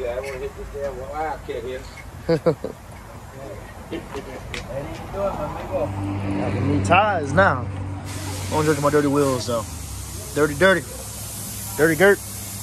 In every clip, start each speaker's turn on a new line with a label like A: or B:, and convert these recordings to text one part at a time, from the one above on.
A: I want to hit this damn Wildcat here.
B: I need tires now. I'm looking at my dirty wheels though. Dirty, dirty. Dirty Gert.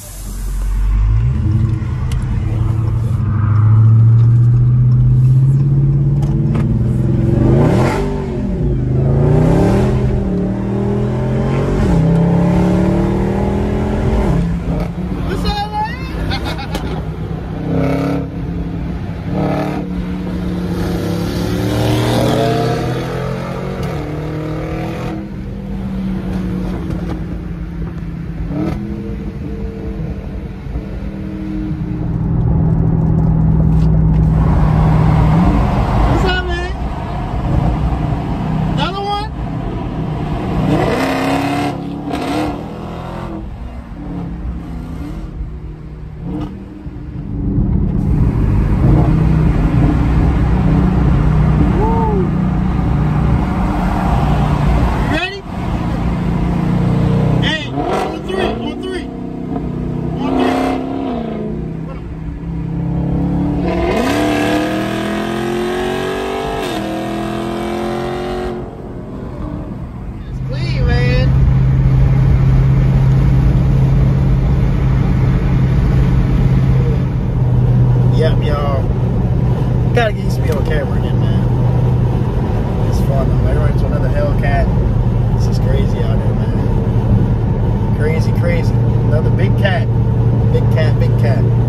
B: Yep, y'all. Gotta get used to be on camera again, man. It's fun though. We're into another Hellcat. This is crazy out there, man. Crazy, crazy. Another big cat. Big cat, big cat.